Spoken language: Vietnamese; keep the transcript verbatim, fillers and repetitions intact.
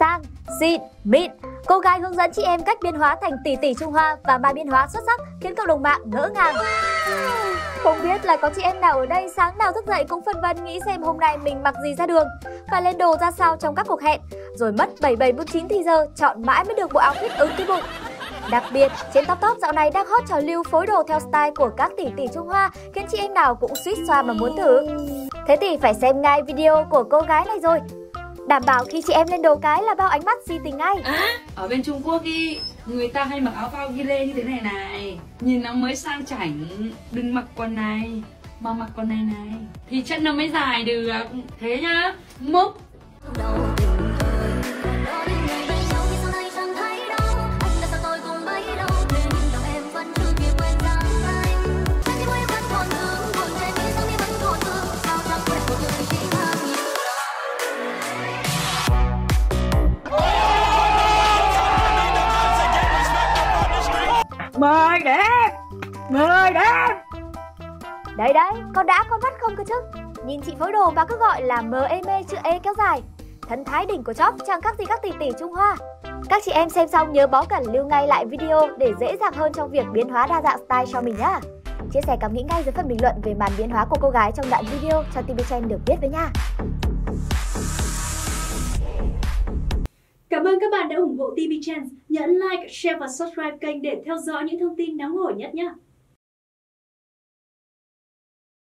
sang, xịn, mịn. Cô gái hướng dẫn chị em cách biến hóa thành tỷ tỷ Trung Hoa và bài biến hóa xuất sắc khiến cộng đồng mạng ngỡ ngàng. Không biết là có chị em nào ở đây sáng nào thức dậy cũng phân vân nghĩ xem hôm nay mình mặc gì ra đường, phải lên đồ ra sao trong các cuộc hẹn, rồi mất bảy bảy bốn chín thì giờ chọn mãi mới được bộ áo fit ứng cái bụng. Đặc biệt, trên Top Top dạo này đang hot trào lưu phối đồ theo style của các tỷ tỷ Trung Hoa, khiến chị em nào cũng suýt xoa mà muốn thử. Thế thì phải xem ngay video của cô gái này rồi. Đảm bảo khi chị em lên đồ cái là bao ánh mắt si tình ngay. À, ở bên Trung Quốc ý, người ta hay mặc áo phao ghi lê như thế này này, nhìn nó mới sang chảnh. Đừng mặc quần này, mà mặc quần này này thì chân nó mới dài được. Thế nhá, múc. Mời đẹp, mời đẹp. Đấy đấy, có đã con mắt không cơ chứ. Nhìn chị phối đồ mà cứ gọi là mờ ê mê chữ E kéo dài. Thân thái đỉnh của chóp chẳng khác gì các tỷ tỷ Trung Hoa. Các chị em xem xong nhớ bó cẩn lưu ngay lại video để dễ dàng hơn trong việc biến hóa đa dạng style cho mình nhá. Chia sẻ cảm nghĩ ngay dưới phần bình luận về màn biến hóa của cô gái trong đoạn video cho ti vi Trend được biết với nha. Cảm ơn các bạn đã ủng hộ ti vi Trend. Nhấn like, share và subscribe kênh để theo dõi những thông tin nóng hổi nhất nhé.